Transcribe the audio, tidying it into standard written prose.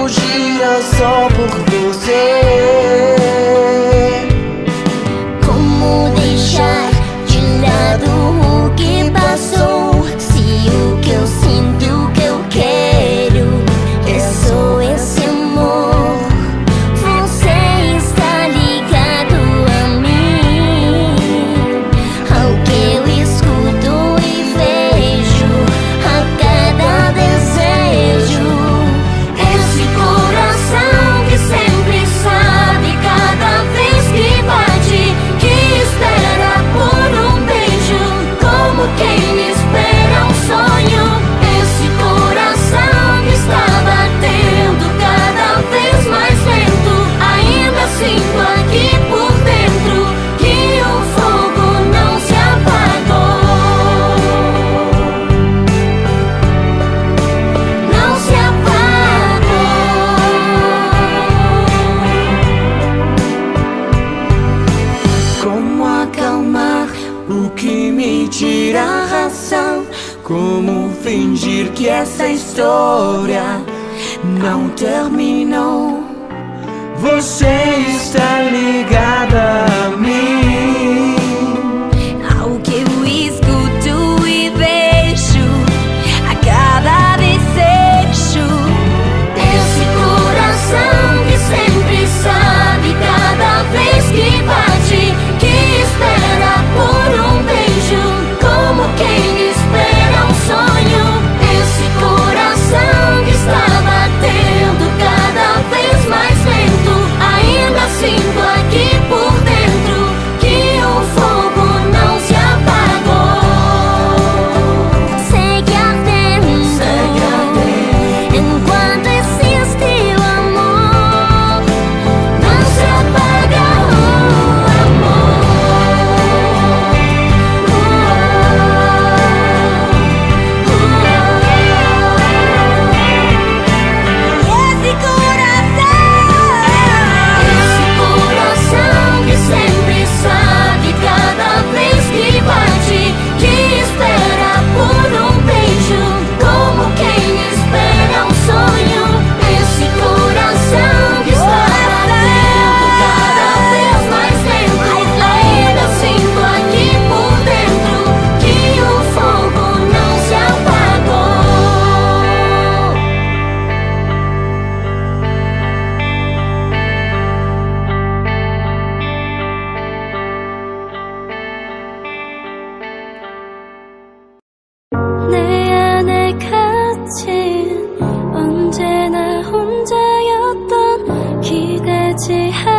mundo gira só por você. Como deixar de lado o que passou? Se o que eu sinto, o que eu quero é só esse amor. Você está ligado a mim, ao que eu escuto e vejo, a cada desejo. Esse coração que sempre sabe cada vez que bate, que espera por um beijo, como quem espera um sonho. Esse coração que está batendo cada vez mais lento, ainda sinto aqui por dentro que o fogo não se apagou. Não se apagou. Como acalmar o que me tira a razão? Como fingir que essa história não terminou? Você está ligada a mim, Ao que eu escuto e vejo, a cada desejo. Esse coração que sempre sabe cada vez que bate, que espera por um beijo, como quem espera um sonho. Esse coração que está batendo cada vez mais lento, ainda sinto aqui por dentro que o fogo não se apagou. Segue ardendo, enquanto existe o amor, não se apaga o amor. Esse coração que sempre sabe cada vez que bate, que espera por um beijo, como quem espera um sonho. Esse coração que está batendo cada vez mais lento, ainda sinto aqui por dentro que o fogo não se apagou. 내 안에 갇힌 언제나 혼자였던 기대지